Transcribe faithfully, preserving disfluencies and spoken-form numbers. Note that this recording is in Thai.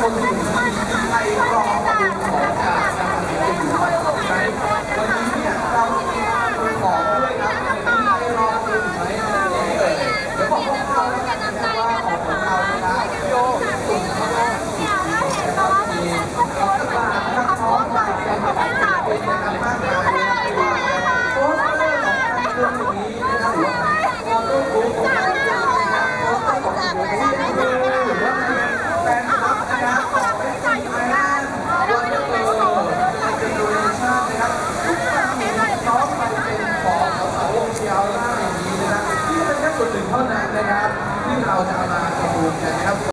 วมถึงไทยรอดูของจากทางทีมอยู่วันนี้เนี่ยเรามีการดูของด้วยครับไทยรอดูไหมนี่เลยเดี๋ยวบอกพวกเราแล้วกันนะครับว่าของของเรานะครับโยกลุ่มเขาก็มีเอาตลาดนักท้องตลาดแฟนคลับเป็นกันมากมายนะครับโพสต์เรื่องของการเรื่องนี้นะครับหรือว่าโพสต์รูปของการเรื่องนะครับโพสต์ของการเรื่องนี้หรือว่าแฟนคลับนะครับของเป็นไทยนะเราไปดูกันต่อในเป็นโดยชาตินะครับทุกท่านมีน้องไปเป็นของสาววงเชียวหน้าอย่างนี้นะครับที่เป็นแค่ส่วนหนึ่งเท่านั้นนะครับที่เราจะมาประมูลกันนะครับ